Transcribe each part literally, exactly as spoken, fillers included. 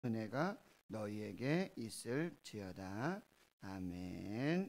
은혜가 너희에게 있을지어다. 아멘.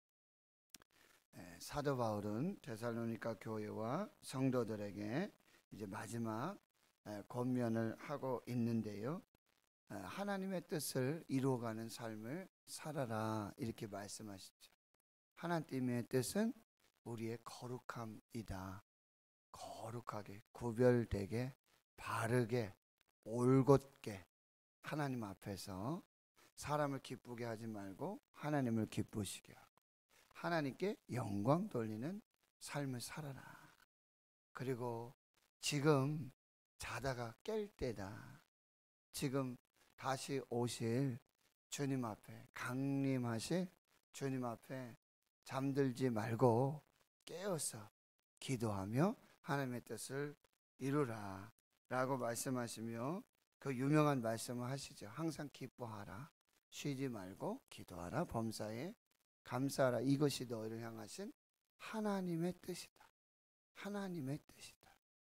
사도 바울은 데살로니가 교회와 성도들에게 이제 마지막 권면을 하고 있는데요. 하나님의 뜻을 이루어가는 삶을 살아라, 이렇게 말씀하시죠. 하나님의 뜻은 우리의 거룩함이다. 거룩하게, 구별되게, 바르게, 올곧게 하나님 앞에서 사람을 기쁘게 하지 말고 하나님을 기쁘시게 하고 하나님께 영광 돌리는 삶을 살아라. 그리고 지금 자다가 깰 때다. 지금 다시 오실 주님 앞에, 강림하실 주님 앞에 잠들지 말고 깨어서 기도하며 하나님의 뜻을 이루라 라고 말씀하시며, 그 유명한 말씀을 하시죠. 항상 기뻐하라, 쉬지 말고 기도하라, 범사에 감사하라. 이것이 너희를 향하신 하나님의 뜻이다. 하나님의 뜻이다.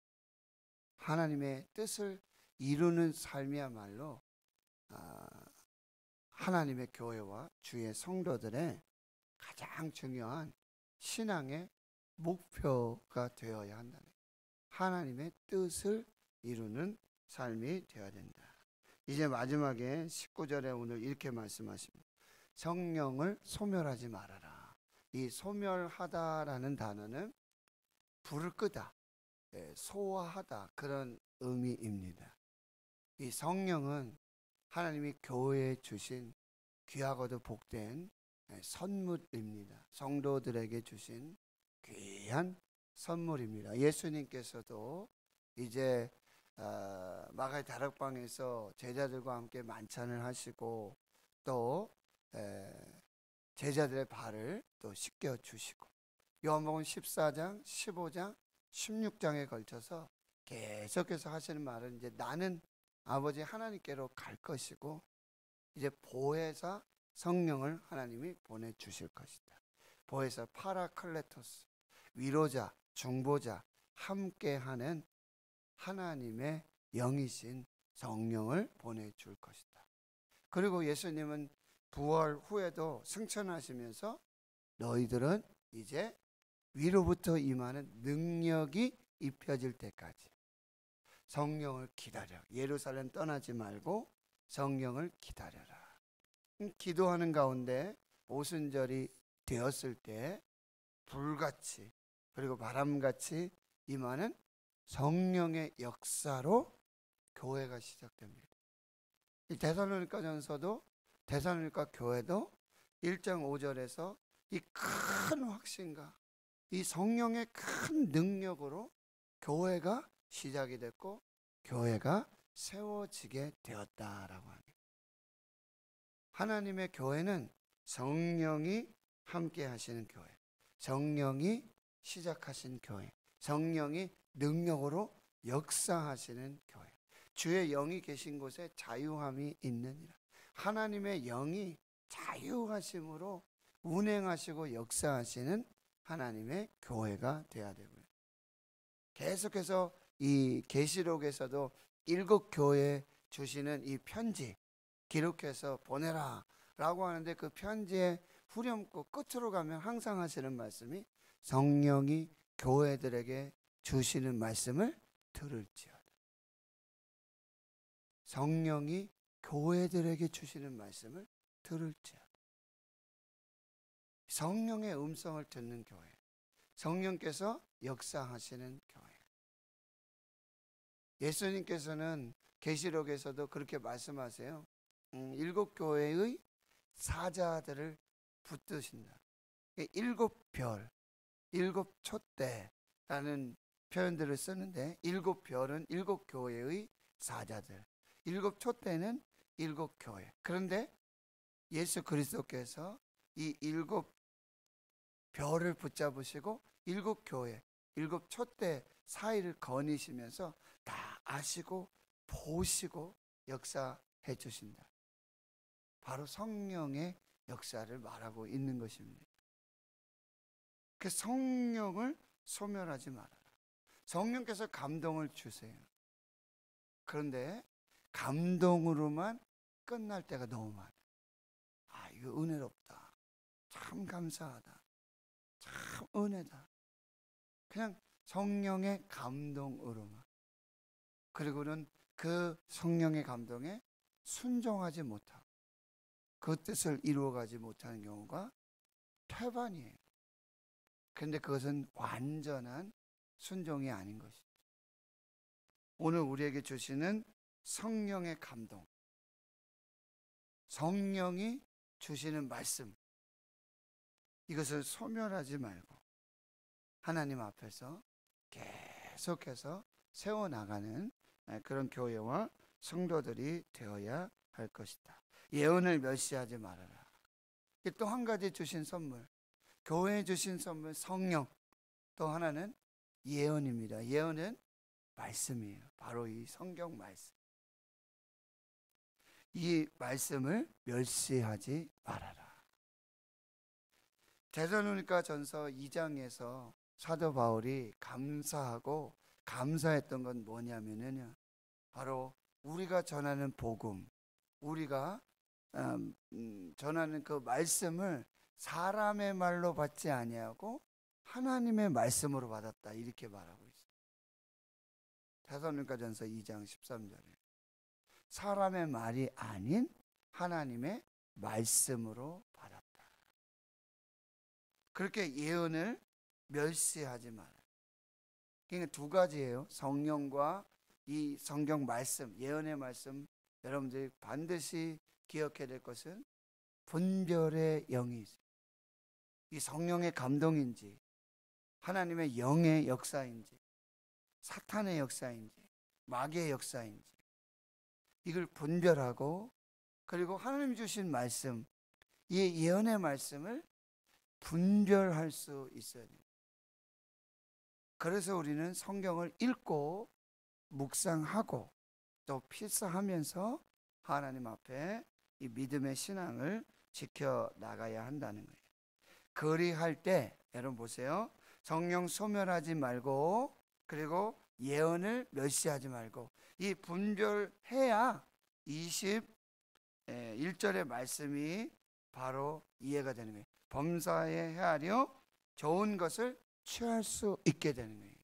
하나님의 뜻을 이루는 삶이야말로 하나님의 교회와 주의 성도들의 가장 중요한 신앙의 목표가 되어야 한다는 거예요. 하나님의 뜻을 이루는 삶이 되어야 된다. 이제 마지막에 십구 절에 오늘 이렇게 말씀하십니다. 성령을 소멸하지 말아라. 이 소멸하다라는 단어는 불을 끄다, 소화하다, 그런 의미입니다. 이 성령은 하나님이 교회에 주신 귀하고도 복된 선물입니다. 성도들에게 주신 귀한 선물입니다. 예수님께서도 이제 마가의 다락방에서 제자들과 함께 만찬을 하시고 또 제자들의 발을 또 씻겨 주시고, 요한복음 십사 장, 십오 장, 십육 장에 걸쳐서 계속해서 하시는 말은 이제 나는 아버지 하나님께로 갈 것이고 이제 보혜사 성령을 하나님이 보내주실 것이다. 보혜사 파라클레토스, 위로자, 중보자, 함께하는 하나님의 영이신 성령을 보내줄 것이다. 그리고 예수님은 부활 후에도 승천하시면서 너희들은 이제 위로부터 임하는 능력이 입혀질 때까지 성령을 기다려. 예루살렘 떠나지 말고 성령을 기다려라. 기도하는 가운데 오순절이 되었을 때 불같이 그리고 바람같이 임하는 성령의 역사로 교회가 시작됩니다. 이 데살로니가전서도, 데살로니가 교회도 일 장 오 절에서 이 큰 확신과 이 성령의 큰 능력으로 교회가 시작이 됐고 교회가 세워지게 되었다라고 합니다. 하나님의 교회는 성령이 함께 하시는 교회, 성령이 시작하신 교회, 성령이 능력으로 역사하시는 교회. 주의 영이 계신 곳에 자유함이 있느니라. 하나님의 영이 자유하심으로 운행하시고 역사하시는 하나님의 교회가 되어야 되고요. 계속해서 이 계시록에서도 일곱 교회에 주시는 이 편지 기록해서 보내라 라고 하는데, 그 편지의 후렴구 끝으로 가면 항상 하시는 말씀이 성령이 교회들에게 주시는 말씀을 들을지어다. 성령이 교회들에게 주시는 말씀을 들을지어다. 성령의 음성을 듣는 교회, 성령께서 역사하시는 교회. 예수님께서는 계시록에서도 그렇게 말씀하세요. 음, 일곱 교회의 사자들을 붙드신다. 일곱 별, 일곱 촛대라는 표현들을 쓰는데, 일곱 별은 일곱 교회의 사자들, 일곱 촛대는 일곱 교회. 그런데 예수 그리스도께서 이 일곱 별을 붙잡으시고 일곱 교회, 일곱 촛대 사이를 거니시면서 다 아시고 보시고 역사해 주신다. 바로 성령의 역사를 말하고 있는 것입니다. 그 성령을 소멸하지 말아라. 성령께서 감동을 주세요. 그런데 감동으로만 끝날 때가 너무 많아요. 아, 이거 은혜롭다. 참 감사하다. 참 은혜다. 그냥 성령의 감동으로만. 그리고는 그 성령의 감동에 순종하지 못하고 그 뜻을 이루어가지 못하는 경우가 태반이에요. 그런데 그것은 완전한 순종이 아닌 것이죠. 오늘 우리에게 주시는 성령의 감동, 성령이 주시는 말씀, 이것을 소멸하지 말고 하나님 앞에서 계속해서 세워나가는 그런 교회와 성도들이 되어야 할 것이다. 예언을 멸시하지 말아라. 또 한 가지 주신 선물, 교회에 주신 선물 성령, 또 하나는 예언입니다. 예언은 말씀이에요. 바로 이 성경 말씀. 이 말씀을 멸시하지 말아라. 데살로니가 전서 이 장에서 사도 바울이 감사하고 감사했던 건 뭐냐면요, 바로 우리가 전하는 복음, 우리가 음, 전하는 그 말씀을 사람의 말로 받지 아니하고 하나님의 말씀으로 받았다, 이렇게 말하고 있어요. 데살로니가 전서 이 장 십삼 절에 사람의 말이 아닌 하나님의 말씀으로 받았다. 그렇게 예언을 멸시하지 마라. 그러니까 두 가지예요. 성령과 이 성경 말씀, 예언의 말씀. 여러분들이 반드시 기억해야 될 것은 분별의 영이 있어요. 이 성령의 감동인지 하나님의 영의 역사인지 사탄의 역사인지 마귀의 역사인지 이걸 분별하고, 그리고 하나님 주신 말씀, 이 예언의 말씀을 분별할 수 있어야 돼요. 그래서 우리는 성경을 읽고 묵상하고 또 필사하면서 하나님 앞에 이 믿음의 신앙을 지켜나가야 한다는 거예요. 그리할 때 여러분 보세요. 성령 소멸하지 말고, 그리고 예언을 멸시하지 말고, 이 분별해야 이십일 절의 말씀이 바로 이해가 되는 거예요. 범사에 헤아려 좋은 것을 취할 수 있게 되는 거예요.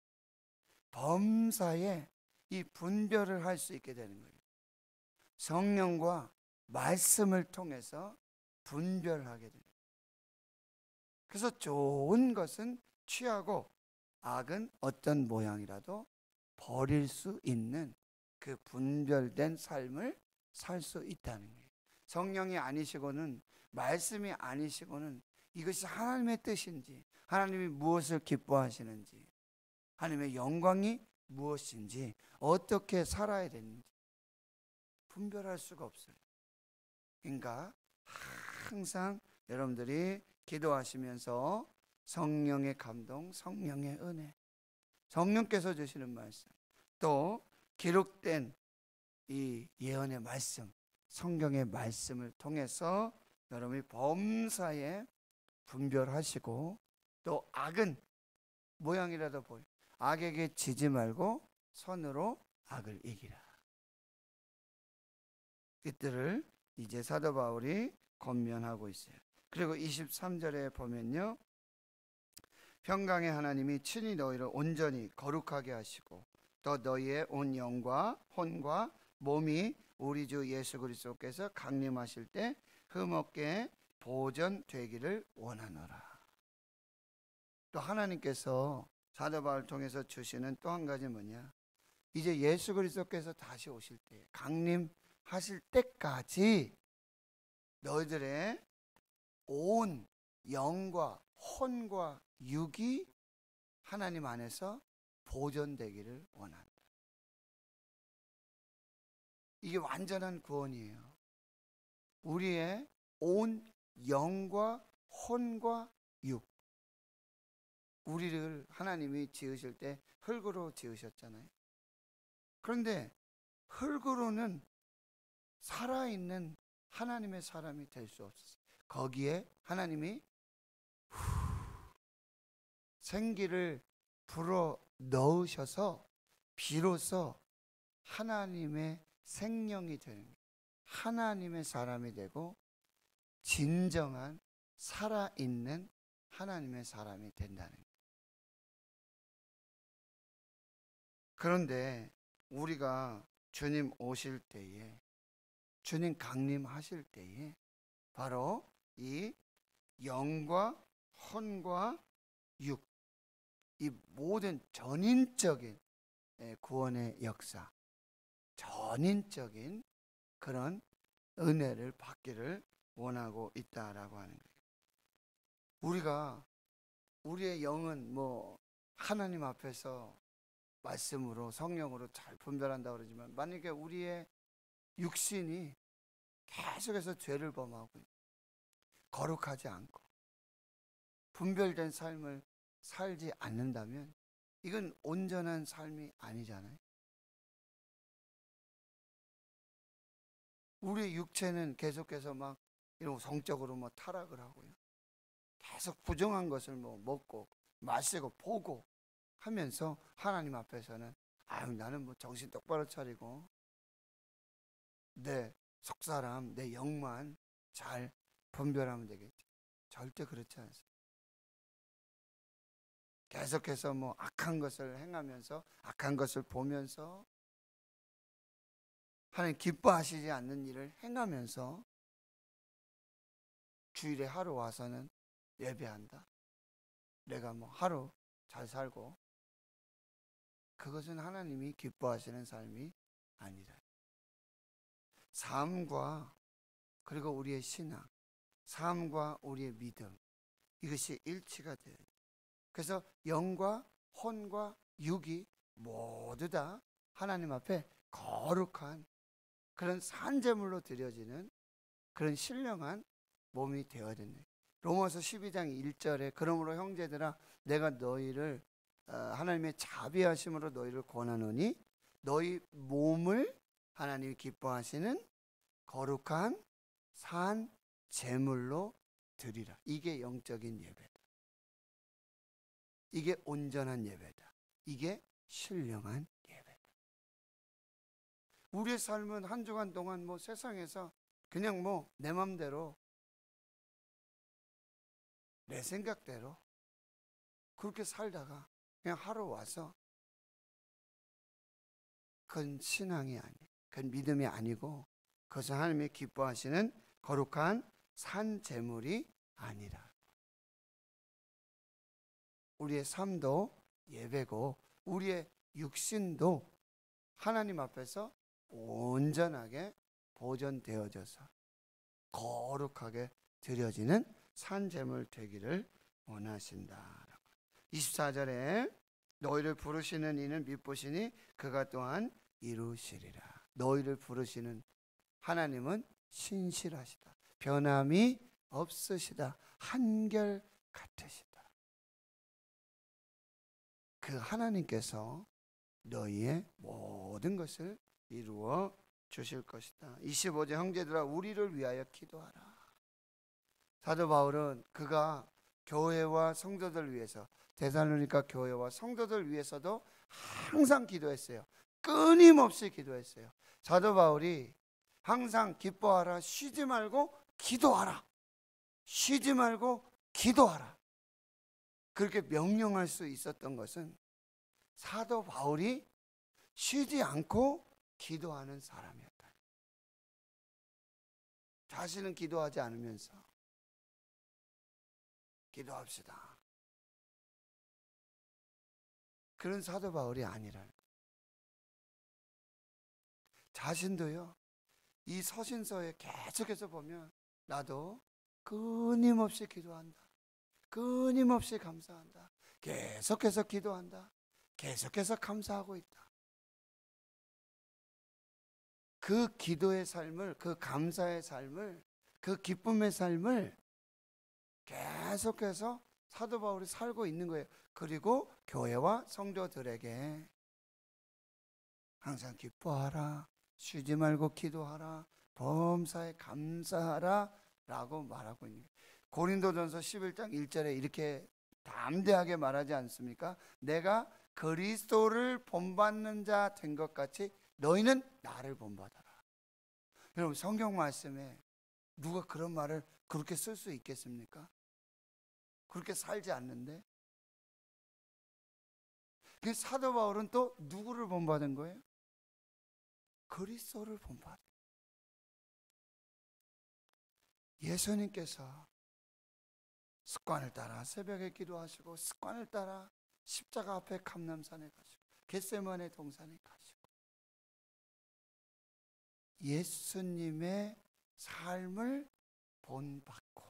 범사에 이 분별을 할 수 있게 되는 거예요. 성령과 말씀을 통해서 분별하게 돼요. 그래서 좋은 것은 취하고 악은 어떤 모양이라도 버릴 수 있는 그 분별된 삶을 살 수 있다는 거예요. 성령이 아니시고는, 말씀이 아니시고는 이것이 하나님의 뜻인지, 하나님이 무엇을 기뻐하시는지, 하나님의 영광이 무엇인지, 어떻게 살아야 되는지 분별할 수가 없어요. 그러니까 항상 여러분들이 기도하시면서 성령의 감동, 성령의 은혜, 성령께서 주시는 말씀, 또 기록된 이 예언의 말씀, 성경의 말씀을 통해서 여러분이 범사에 분별하시고, 또 악은 모양이라도 보여 악에게 지지 말고 선으로 악을 이기라. 이들을 이제 사도 바울이 권면하고 있어요. 그리고 이십삼 절에 보면요, 평강의 하나님이 친히 너희를 온전히 거룩하게 하시고 또 너희의 온 영과 혼과 몸이 우리 주 예수 그리스도께서 강림하실 때 흠없게 보존되기를 원하노라. 또 하나님께서 사도 바울을 통해서 주시는 또 한 가지 뭐냐, 이제 예수 그리스도께서 다시 오실 때, 강림하실 때까지 너희들의 온 영과 혼과 육이 하나님 안에서 보존되기를 원한다. 이게 완전한 구원이에요. 우리의 온 영과 혼과 육, 우리를 하나님이 지으실 때 흙으로 지으셨잖아요. 그런데 흙으로는 살아있는 하나님의 사람이 될 수 없었어요. 거기에 하나님이 후, 생기를 불어 넣으셔서 비로소 하나님의 생명이 되는 거예요. 하나님의 사람이 되고 진정한 살아있는 하나님의 사람이 된다는 거예요. 그런데 우리가 주님 오실 때에, 주님 강림하실 때에 바로 이 영과 혼과 육, 이 모든 전인적인 구원의 역사, 전인적인 그런 은혜를 받기를 원하고 있다라고 하는 거예요. 우리가 우리의 영은 뭐 하나님 앞에서 말씀으로 성령으로 잘 분별한다 그러지만, 만약에 우리의 육신이 계속해서 죄를 범하고 거룩하지 않고 분별된 삶을 살지 않는다면 이건 온전한 삶이 아니잖아요. 우리 육체는 계속해서 막 이런 성적으로 뭐 타락을 하고요. 계속 부정한 것을 뭐 먹고 마시고 보고 하면서 하나님 앞에서는 아유 나는 뭐 정신 똑바로 차리고 내 속사람 내 영만 잘 분별하면 되겠지. 절대 그렇지 않습니다. 계속해서 뭐 악한 것을 행하면서 악한 것을 보면서 하나님 기뻐하시지 않는 일을 행하면서 주일에 하루 와서는 예배한다. 내가 뭐 하루 잘 살고, 그것은 하나님이 기뻐하시는 삶이 아니라. 삶과 그리고 우리의 신앙, 삶과 우리의 믿음, 이것이 일치가 돼요. 그래서 영과 혼과 육이 모두 다 하나님 앞에 거룩한 그런 산제물로 드려지는 그런 신령한 몸이 되어야 된다. 로마서 십이 장 일 절에 그러므로 형제들아 내가 너희를 하나님의 자비하심으로 너희를 권하노니 너희 몸을 하나님이 기뻐하시는 거룩한 산 제물로 드리라. 이게 영적인 예배다. 이게 온전한 예배다. 이게 신령한 예배다. 우리의 삶은 한 주간 동안 뭐 세상에서 그냥 뭐 내 맘대로 내 생각대로 그렇게 살다가 그냥 하루 와서, 그건 신앙이 아니에요. 그건 믿음이 아니고 그것은 하나님이 기뻐하시는 거룩한 산 제물이 아니라. 우리의 삶도 예배고 우리의 육신도 하나님 앞에서 온전하게 보존되어져서 거룩하게 드려지는 산 제물 되기를 원하신다. 이십사 절에 너희를 부르시는 이는 미쁘시니 그가 또한 이루시리라. 너희를 부르시는 하나님은 신실하시다. 변함이 없으시다. 한결 같으시다. 그 하나님께서 너희의 모든 것을 이루어 주실 것이다. 이십오 절 형제들아 우리를 위하여 기도하라. 사도 바울은 그가 교회와 성도들 위해서, 데살로니가 교회와 성도들 위해서도 항상 기도했어요. 끊임없이 기도했어요. 사도 바울이 항상 기뻐하라, 쉬지 말고 기도하라, 쉬지 말고 기도하라, 그렇게 명령할 수 있었던 것은 사도 바울이 쉬지 않고 기도하는 사람이었다. 자신은 기도하지 않으면서 기도합시다, 그런 사도 바울이 아니라는 거예요. 자신도요, 이 서신서에 계속해서 보면 나도 끊임없이 기도한다, 끊임없이 감사한다, 계속해서 기도한다, 계속해서 감사하고 있다. 그 기도의 삶을, 그 감사의 삶을, 그 기쁨의 삶을 계속해서 사도 바울이 살고 있는 거예요. 그리고 교회와 성도들에게 항상 기뻐하라, 쉬지 말고 기도하라, 범사에 감사하라 라고 말하고 있는 거예요. 고린도전서 십일 장 일 절에 이렇게 담대하게 말하지 않습니까? 내가 그리스도를 본받는 자 된 것 같이 너희는 나를 본받아라. 여러분, 성경 말씀에 누가 그런 말을 그렇게 쓸 수 있겠습니까? 그렇게 살지 않는데. 그 사도 바울은 또 누구를 본받은 거예요? 그리스도를 본받은. 예수님께서 습관을 따라 새벽에 기도하시고, 습관을 따라 십자가 앞에 감람산에 가시고, 겟세마네 동산에 가시고, 예수님의 삶을 본받고,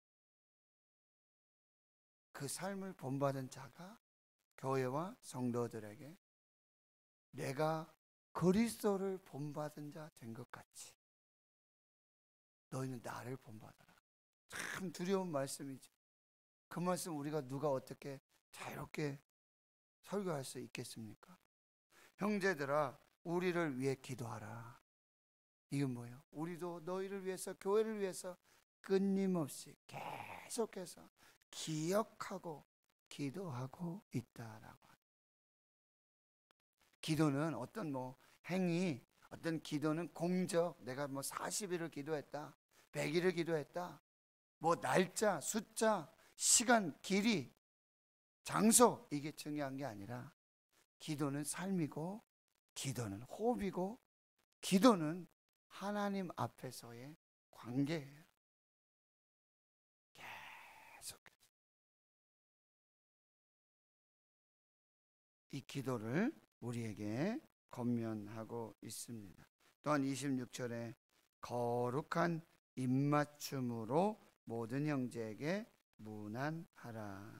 그 삶을 본받은 자가 교회와 성도들에게 내가 그리스도를 본받은 자 된 것 같이 너희는 나를 본받아라. 참 두려운 말씀이죠. 그 말씀 우리가 누가 어떻게 자유롭게 설교할 수 있겠습니까? 형제들아, 우리를 위해 기도하라. 이건 뭐예요? 우리도 너희를 위해서, 교회를 위해서 끊임없이 계속해서 기억하고 기도하고 있다라고. 기도는 어떤 뭐 행위, 어떤 기도는 공적, 내가 뭐 사십 일을 기도했다, 백 일을 기도했다, 뭐 날짜, 숫자, 시간, 길이, 장소, 이게 중요한 게 아니라 기도는 삶이고, 기도는 호흡이고, 기도는 하나님 앞에서의 관계예요. 계속해서 이 기도를 우리에게 권면하고 있습니다. 또한 이십육 절에 거룩한 입맞춤으로 모든 형제에게 문안하라.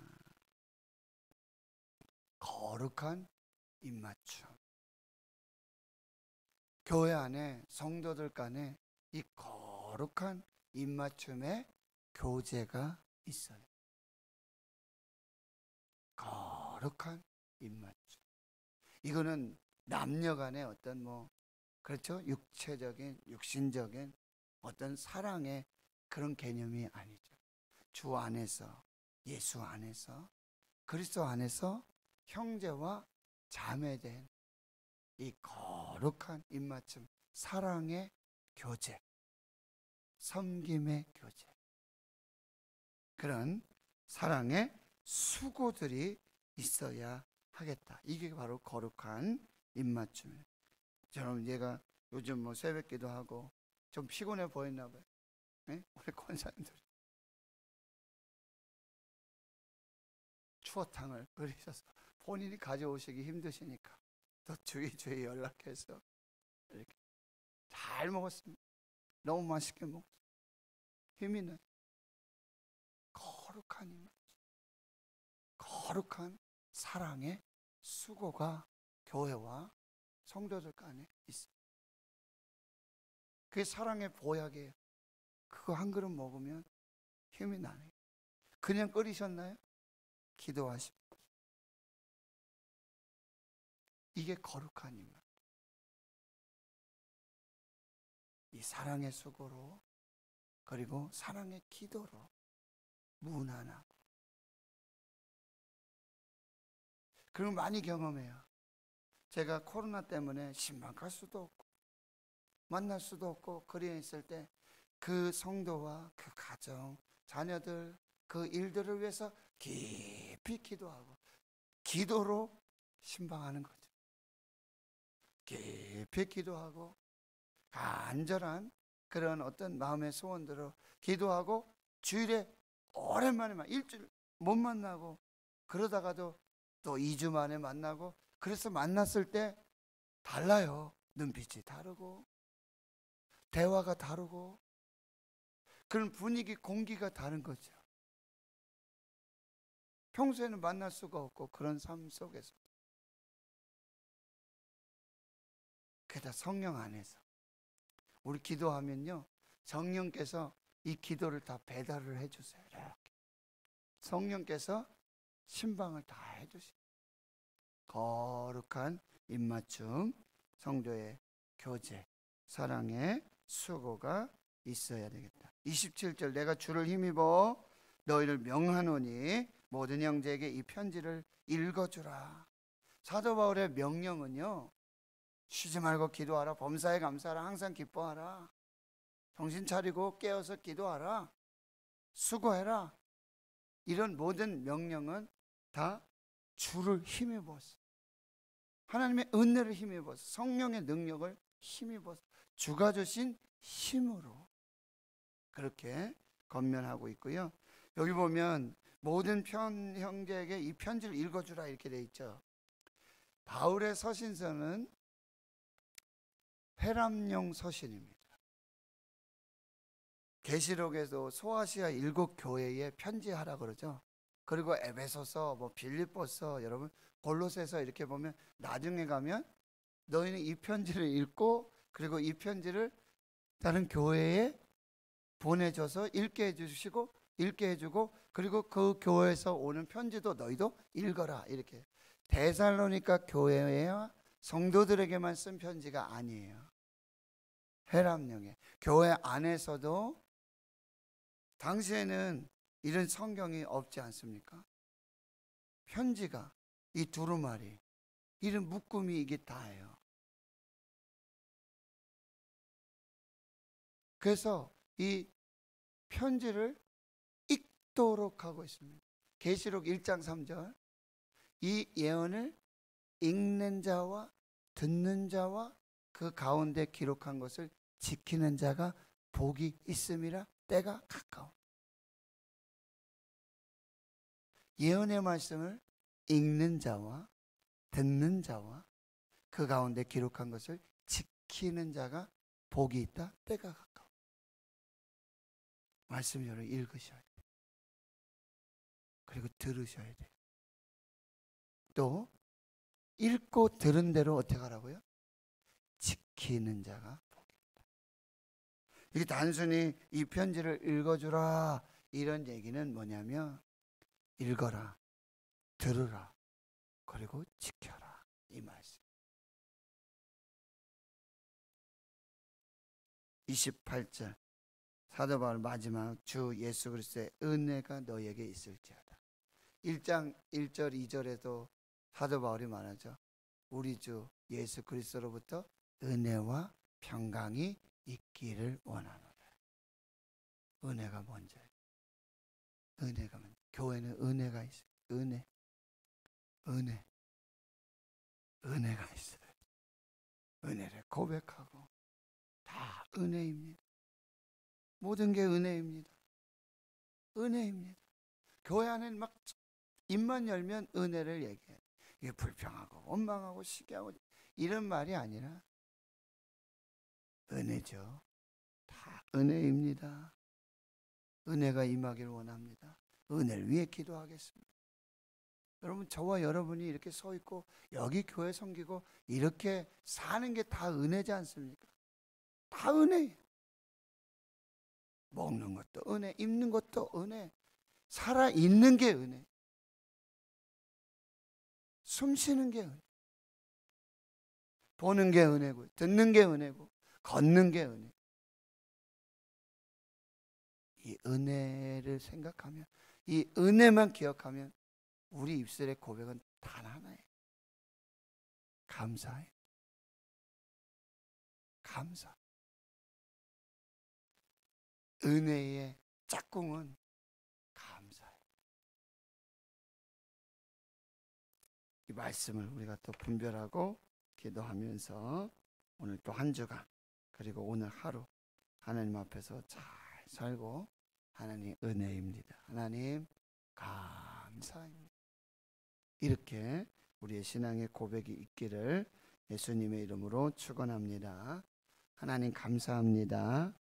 거룩한 입맞춤. 교회 안에, 성도들 간에 이 거룩한 입맞춤의 교제가 있어요. 거룩한 입맞춤. 이거는 남녀 간의 어떤 뭐, 그렇죠? 육체적인, 육신적인 어떤 사랑의 그런 개념이 아니죠. 주 안에서, 예수 안에서, 그리스도 안에서 형제와 자매된 이 거룩한 입맞춤, 사랑의 교제, 섬김의 교제, 그런 사랑의 수고들이 있어야 하겠다. 이게 바로 거룩한 입맞춤이에요. 저는 얘가 요즘 뭐 새벽기도 하고 좀 피곤해 보였나 봐요. 네? 우리 권사님들이 추어탕을 끓이셔서 본인이 가져오시기 힘드시니까 또 주위 주위 연락해서 이렇게 잘 먹었습니다. 너무 맛있게 먹었어요. 힘이 나요. 거룩한 입맞춤, 거룩한 사랑의 수고가 교회와 성도들 간에 있어요. 그게 사랑의 보약이에요. 그거 한 그릇 먹으면 힘이 나네요. 그냥 끓이셨나요? 기도하시고. 이게 거룩한 입맞춤. 이 사랑의 수고로, 그리고 사랑의 기도로 무난하고. 그리고 많이 경험해요. 제가 코로나 때문에 신방 갈 수도 없고 만날 수도 없고 거리에 있을 때 그 성도와 그 가정, 자녀들, 그 일들을 위해서 깊이 기도하고 기도로 신방하는 거죠. 깊이 기도하고 간절한 그런 어떤 마음의 소원대로 기도하고 주일에 오랜만에 막 일주일 못 만나고 그러다가도 또 이 주 만에 만나고, 그래서 만났을 때 달라요. 눈빛이 다르고 대화가 다르고 그런 분위기, 공기가 다른 거죠. 평소에는 만날 수가 없고 그런 삶 속에서. 게다가 성령 안에서 우리 기도하면요, 성령께서 이 기도를 다 배달을 해주세요. 이렇게 성령께서 신방을 다 해주세요. 거룩한 입맞춤, 성도의 교제, 사랑의 수고가 있어야 되겠다. 이십칠 절, 내가 주를 힘입어 너희를 명하노니 모든 형제에게 이 편지를 읽어주라. 사도 바울의 명령은요, 쉬지 말고 기도하라. 범사에 감사하라. 항상 기뻐하라. 정신 차리고 깨어서 기도하라. 수고해라. 이런 모든 명령은 다 주를 힘입어서, 하나님의 은혜를 힘입어서, 성령의 능력을 힘입어서, 주가 주신 힘으로 그렇게 권면하고 있고요. 여기 보면 모든 편 형제에게 이 편지를 읽어주라 이렇게 돼 있죠. 바울의 서신서는 회람용 서신입니다. 계시록에도 소아시아 일곱 교회에 편지하라 그러죠. 그리고 에베소서, 뭐 빌립보서, 여러분 골로새서 이렇게 보면 나중에 가면 너희는 이 편지를 읽고 그리고 이 편지를 다른 교회에 보내줘서 읽게 해주시고 읽게 해주고 그리고 그 교회에서 오는 편지도 너희도 읽어라 이렇게. 데살로니가 교회와 성도들에게만 쓴 편지가 아니에요. 회람용에 교회 안에서도 당시에는 이런 성경이 없지 않습니까? 편지가 이 두루마리 이런 묶음이 이게 다예요. 그래서 이 편지를 읽도록 하고 있습니다. 계시록 일 장 삼 절 이 예언을 읽는 자와 듣는 자와 그 가운데 기록한 것을 지키는 자가 복이 있음이라. 때가 가까워. 예언의 말씀을 읽는 자와 듣는 자와 그 가운데 기록한 것을 지키는 자가 복이 있다. 때가 가까워. 말씀 여러분 읽으셔야 돼요. 그리고 들으셔야 돼요. 또 읽고 들은 대로 어떻게 하라고요? 지키는 자가 복이 있다. 이게 단순히 이 편지를 읽어주라 이런 얘기는 뭐냐면 읽어라, 들으라, 그리고 지켜라 이 말씀. 이십팔 절 사도 바울 마지막 주 예수 그리스도의 은혜가 너에게 있을지어다. 일 장 일 절 이 절에도 사도 바울이 말하죠. 우리 주 예수 그리스도로부터 은혜와 평강이 있기를 원하노라. 은혜가 먼저. 은혜가 먼저. 교회는 은혜가 있어요. 은혜. 은혜. 은혜가 있어요. 은혜를 고백하고 다 은혜입니다. 모든 게 은혜입니다. 은혜입니다. 교회 안에는 막 입만 열면 은혜를 얘기해요. 이게 불평하고 원망하고 시기하고 이런 말이 아니라 은혜죠. 다 은혜입니다. 은혜가 임하길 원합니다. 은혜를 위해 기도하겠습니다. 여러분 저와 여러분이 이렇게 서 있고 여기 교회 섬기고 이렇게 사는 게 다 은혜지 않습니까? 다 은혜예요. 먹는 것도 은혜, 입는 것도 은혜, 살아있는 게 은혜, 숨 쉬는 게 은혜, 보는 게 은혜고 듣는 게 은혜고 걷는 게 은혜. 이 은혜를 생각하면, 이 은혜만 기억하면 우리 입술의 고백은 단 하나예요. 감사해요. 감사. 은혜의 짝꿍은 감사해요. 이 말씀을 우리가 또 분별하고 기도하면서 오늘 또 한 주간 그리고 오늘 하루 하나님 앞에서 잘 살고, 하나님 은혜입니다. 하나님 감사합니다. 이렇게 우리의 신앙의 고백이 있기를 예수님의 이름으로 축원합니다. 하나님 감사합니다.